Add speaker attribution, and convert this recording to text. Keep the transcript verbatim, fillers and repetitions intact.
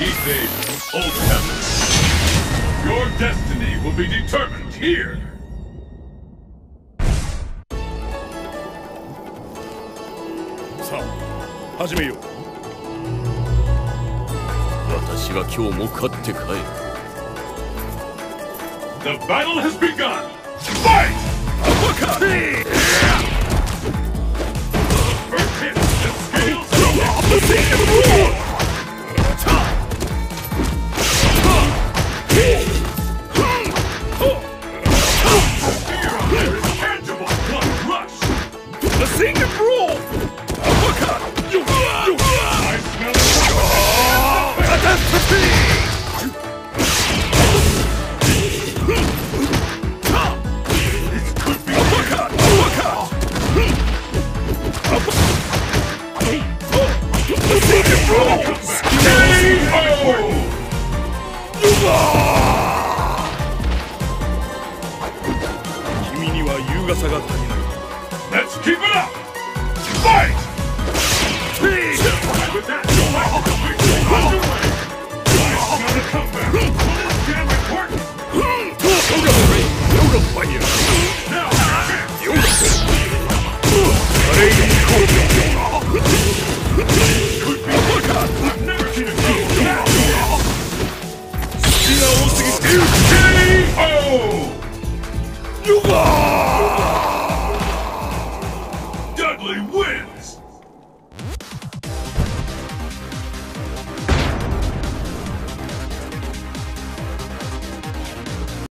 Speaker 1: Heat days, old temple. Your destiny will be determined here. さあ、始めよう。私は今日も勝って帰る。The battle has begun. Fight! Uppercut! First hit, the scales of the sea of the war. The singing rule! Uppercut! You, you, I smell it! Catastrophe! This could be uppercut! Uppercut! The singing rule! K O! Let's keep it up! Fight! With that, you'll have to complete underway! I smell a comeback! Will this jam important? Now, could be uppercut! I've never seen a go that K O! You are!